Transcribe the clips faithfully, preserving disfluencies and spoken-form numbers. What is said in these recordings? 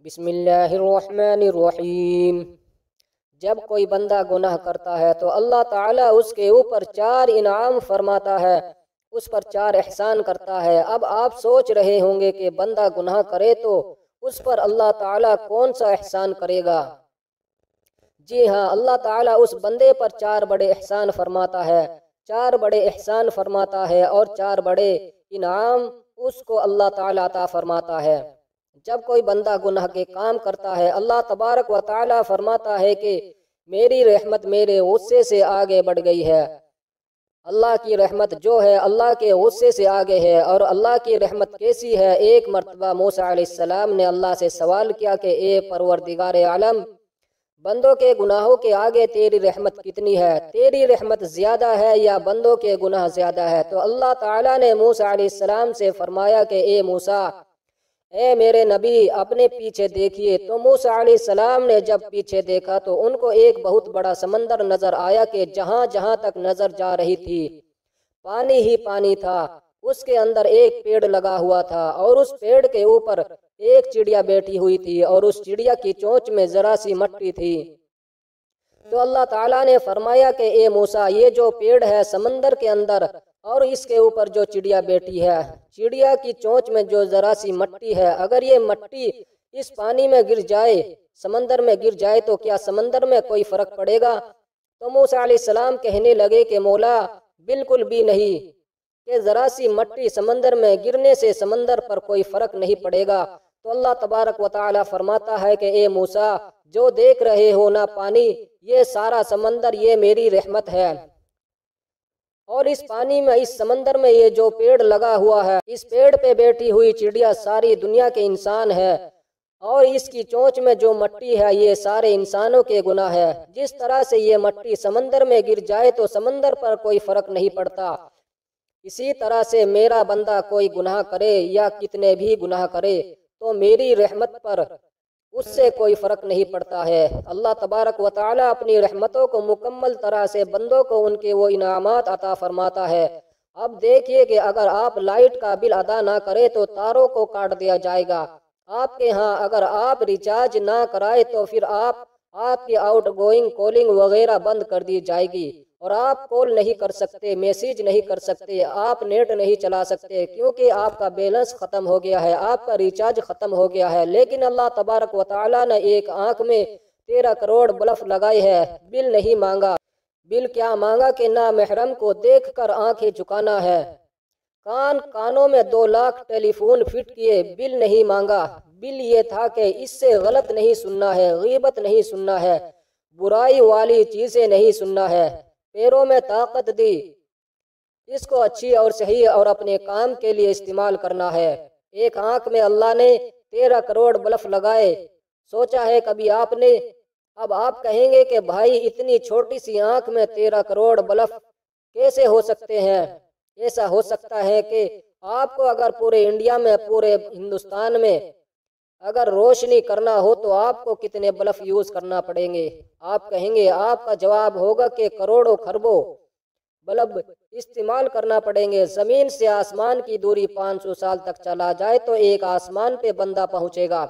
بسم اللہ الرحمن الرحیم۔ جب کوئی بندہ گناہ کرتا ہے تو اللہ تعالیٰ اس کے اوپر چار انعام فرماتا ہے، اس پر چار احسان کرتا ہے۔ اب آپ سوچ رہے ہوں گے کہ بندہ گناہ کرے تو اس پر اللہ تعالیٰ کون سا احسان کرے گا؟ جی ہاں، اللہ تعالیٰ اس بندے پر چار بڑے احسان فرماتا ہے، چار بڑے احسان فرماتا ہے اور چار بڑے انعام اس کو اللہ تعالیٰ عطا فرماتا ہے۔ جب کوئی بندہ گناہ کے کام کرتا ہے، اللہ تبارک و تعالیٰ فرماتا ہے کہ میری رحمت میرے غصے سے آگے بڑھ گئی ہے۔ اللہ کی رحمت جو ہے اللہ کے غصے سے آگے ہے۔ اور اللہ کی رحمت کیسی ہے؟ ایک مرتبہ موسیٰ علیہ السلام نے اللہ سے سوال کیا کہ اے پروردگار عالم، بندوں کے گناہوں کے آگے تیری رحمت کتنی ہے؟ تیری رحمت زیادہ ہے یا بندوں کے گناہ زیادہ ہے؟ تو اللہ تعالیٰ نے موسیٰ علیہ السلام سے فرمایا کہ اے موسیٰ، اے میرے نبی، اپنے پیچھے دیکھیے۔ تو موسیٰ علیہ السلام نے جب پیچھے دیکھا تو ان کو ایک بہت بڑا سمندر نظر آیا کہ جہاں جہاں تک نظر جا رہی تھی پانی ہی پانی تھا۔ اس کے اندر ایک پیڑ لگا ہوا تھا اور اس پیڑ کے اوپر ایک چڑیا بیٹھی ہوئی تھی اور اس چڑیا کی چونچ میں ذرا سی مٹی تھی۔ تو اللہ تعالیٰ نے فرمایا کہ اے موسیٰ، یہ جو پیڑ ہے سمندر کے اندر اور اس کے اوپر جو چڑیا بیٹھی ہے، چڑیا کی چونچ میں جو ذرا سی مٹی ہے، اگر یہ مٹی اس پانی میں گر جائے، سمندر میں گر جائے تو کیا سمندر میں کوئی فرق پڑے گا؟ تو موسیٰ علیہ السلام کہنے لگے کہ مولا بالکل بھی نہیں، کہ ذرا سی مٹی سمندر میں گرنے سے سمندر پر کوئی فرق نہیں پڑے گا۔ تو اللہ تبارک و تعالیٰ فرماتا ہے کہ اے موسیٰ، جو دیکھ رہے ہو نا پانی، یہ سارا سمندر یہ میری رحمت ہے، اور اس پانی میں اس سمندر میں یہ جو پیڑ لگا ہوا ہے، اس پیڑ پہ بیٹھی ہوئی چڑیا ساری دنیا کے انسان ہے، اور اس کی چونچ میں جو مٹی ہے یہ سارے انسانوں کے گناہ ہے۔ جس طرح سے یہ مٹی سمندر میں گر جائے تو سمندر پر کوئی فرق نہیں پڑتا، اسی طرح سے میرا بندہ کوئی گناہ کرے یا کتنے بھی گناہ کرے تو میری رحمت پر اس سے کوئی فرق نہیں پڑتا ہے۔ اللہ تبارک و تعالیٰ اپنی رحمتوں کو مکمل طرح سے بندوں کو ان کے وہ انعامات عطا فرماتا ہے۔ اب دیکھیے کہ اگر آپ لائٹ کا بل ادا نہ کرے تو تاروں کو کاٹ دیا جائے گا۔ آپ کے ہاں اگر آپ ریچارج نہ کرائے تو پھر آپ آپ کی آؤٹ گوئنگ کالنگ وغیرہ بند کر دی جائے گی، اور آپ کال نہیں کر سکتے، میسیج نہیں کر سکتے، آپ نیٹ نہیں چلا سکتے، کیونکہ آپ کا بیلنس ختم ہو گیا ہے، آپ کا ریچارج ختم ہو گیا ہے۔ لیکن اللہ تبارک و تعالیٰ نے ایک آنکھ میں تیرہ کروڑ بلف لگائی ہے، بل نہیں مانگا۔ بل کیا مانگا کہ نامحرم کو دیکھ کر آنکھیں جھکانا ہے، کان کانوں میں دو لاکھ ٹیلی فون فٹ کیے، بل نہیں مانگا۔ بل یہ تھا کہ اس سے غلط نہیں سننا ہے، غیبت نہیں سننا ہے، برائی والی چیزیں نہیں سننا ہے۔ پیروں میں طاقت دی، اس کو اچھی اور صحیح اور اپنے کام کے لیے استعمال کرنا ہے۔ ایک آنکھ میں اللہ نے تیرہ کروڑ بلف لگائے، سوچا ہے کبھی آپ نے؟ اب آپ کہیں گے کہ بھائی اتنی چھوٹی سی آنکھ میں تیرہ کروڑ بلف کیسے ہو سکتے ہیں؟ ایسا ہو سکتا ہے کہ آپ کو اگر پورے انڈیا میں، پورے ہندوستان میں اگر روشنی کرنا ہو تو آپ کو کتنے بلف یوز کرنا پڑیں گے؟ آپ کہیں گے، آپ کا جواب ہوگا کہ کروڑوں خربوں بلب استعمال کرنا پڑیں گے۔ زمین سے آسمان کی دوری پانچ سو سال تک چلا جائے تو ایک آسمان پہ بندہ پہنچے گا۔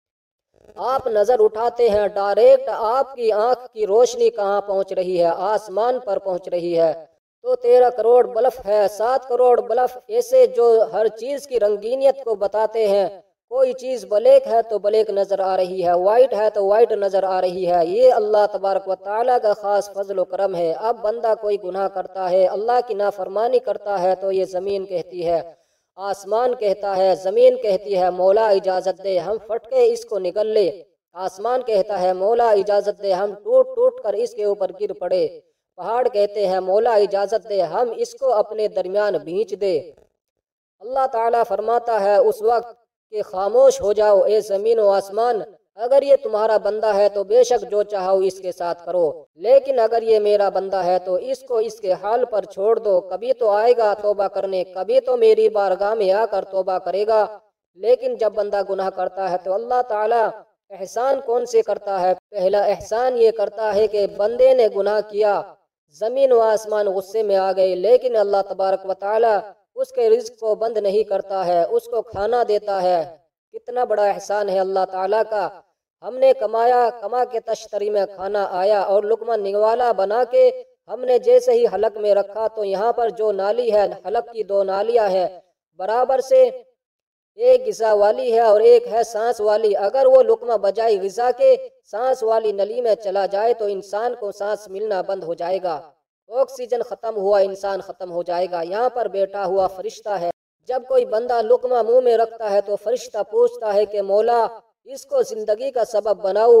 آپ نظر اٹھاتے ہیں، ڈائریکٹ آپ کی آنکھ کی روشنی کہاں پہنچ رہی ہے؟ آسمان پر پہنچ رہی ہے۔ تو تیرہ کروڑ بلف ہے، سات کروڑ بلف ایسے جو ہر چیز کی رنگینیت کو بتاتے ہیں۔ کوئی چیز بلیک ہے تو بلیک نظر آ رہی ہے، وائٹ ہے تو وائٹ نظر آ رہی ہے۔ یہ اللہ تبارک و تعالیٰ کا خاص فضل و کرم ہے۔ اب بندہ کوئی گناہ کرتا ہے، اللہ کی نافرمانی کرتا ہے تو یہ زمین کہتی ہے، آسمان کہتا ہے، زمین کہتی ہے مولا اجازت دے ہم پھٹ کے اس کو نگل لے، آسمان کہتا ہے مولا اجازت دے ہم ٹوٹ ٹوٹ کر اس کے اوپر گر پڑے، پہاڑ کہتے ہیں مولا اجازت دے ہم اس کو اپنے درمیان بھینچ دے۔ اللہ تعالیٰ فرماتا ہے اس وقت کہ خاموش ہو جاؤ اے زمین و آسمان، اگر یہ تمہارا بندہ ہے تو بے شک جو چاہو اس کے ساتھ کرو، لیکن اگر یہ میرا بندہ ہے تو اس کو اس کے حال پر چھوڑ دو، کبھی تو آئے گا توبہ کرنے، کبھی تو میری بارگاہ میں آ کر توبہ کرے گا۔ لیکن جب بندہ گناہ کرتا ہے تو اللہ تعالیٰ احسان کون سے کرتا ہے؟ پہلا احسان یہ کرتا ہے کہ بندے نے گناہ کیا، زمین و آسمان غصے میں آ گئے، لیکن اللہ تبارک و تعالیٰ اس کے رزق کو بند نہیں کرتا ہے، اس کو کھانا دیتا ہے۔ کتنا بڑا احسان ہے اللہ تعالیٰ کا۔ ہم نے کمایا، کما کے تشتری میں کھانا آیا اور لقمہ نوالا بنا کے ہم نے جیسے ہی حلق میں رکھا تو یہاں پر جو نالی ہے، حلق کی دو نالیاں ہے برابر سے، ایک غذا والی ہے اور ایک ہے سانس والی۔ اگر وہ لقمہ بجائے غذا کے سانس والی نلی میں چلا جائے تو انسان کو سانس ملنا بند ہو جائے گا، آکسیجن ختم ہوا، انسان ختم ہو جائے گا۔ یہاں پر بیٹھا ہوا فرشتہ ہے، جب کوئی بندہ لقمہ منہ میں رکھتا ہے تو فرشتہ پوچھتا ہے کہ مولا اس کو زندگی کا سبب بناؤ،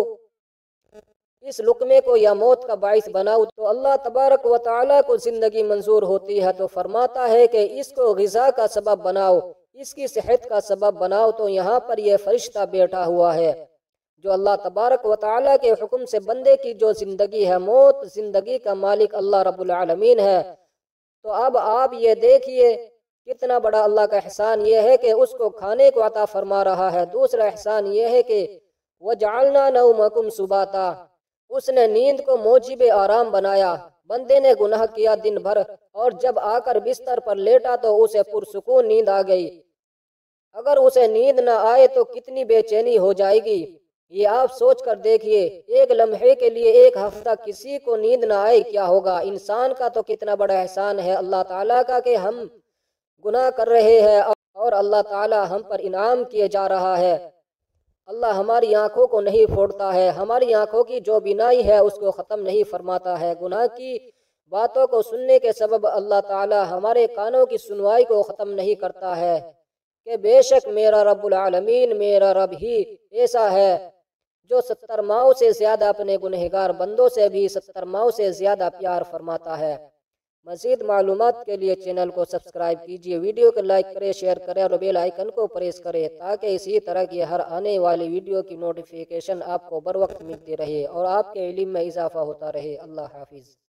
اس لقمے کو یا موت کا باعث بناؤ، تو اللہ تبارک و تعالیٰ کو زندگی منظور ہوتی ہے تو فرماتا ہے کہ اس کو غذا کا سبب بناؤ، اس کی صحت کا سبب بناؤ۔ تو یہاں پر یہ فرشتہ بیٹھا ہوا ہے جو اللہ تبارک و تعالیٰ کے حکم سے بندے کی جو زندگی ہے، موت زندگی کا مالک اللہ رب العالمین ہے۔ تو اب آپ یہ دیکھیے کتنا بڑا اللہ کا احسان یہ ہے کہ اس کو کھانے کو عطا فرما رہا ہے۔ دوسرا احسان یہ ہے کہ وَجَعَلْنَا نَوْمَكُمْ سُبَاتًا، اس نے نیند کو موجب آرام بنایا۔ بندے نے گناہ کیا دن بھر اور جب آ کر بستر پر لیٹا تو اسے پرسکون نیند آ گئی۔ اگر اسے نیند نہ آئے تو کتنی بے چینی ہو جائے گی، یہ آپ سوچ کر دیکھیے۔ ایک لمحے کے لیے ایک ہفتہ کسی کو نیند نہ آئے کیا ہوگا۔ انسان کا تو کتنا بڑا احسان ہے اللہ تعالیٰ کا کہ ہم گناہ کر رہے ہیں اور اللہ تعالیٰ ہم پر انعام کیے جا رہا ہے۔ اللہ ہماری آنکھوں کو نہیں پھوڑتا ہے، ہماری آنکھوں کی جو بینائی ہے اس کو ختم نہیں فرماتا ہے۔ گناہ کی باتوں کو سننے کے سبب اللہ تعالیٰ ہمارے کانوں کی سنوائی کو ختم نہیں کرتا ہے کہ بے شک میرا رب العالمین، میرا رب ہی ایسا ہے جو ستر ماؤں سے زیادہ اپنے گنہگار بندوں سے بھی ستر ماؤں سے زیادہ پیار فرماتا ہے۔ مزید معلومات کے لیے چینل کو سبسکرائب کیجیے، ویڈیو کو لائک کریں، شیئر کریں اور بیل آئیکن کو پریس کریں تاکہ اسی طرح کی ہر آنے والی ویڈیو کی نوٹیفیکیشن آپ کو بر وقت ملتی رہے اور آپ کے علم میں اضافہ ہوتا رہے۔ اللہ حافظ۔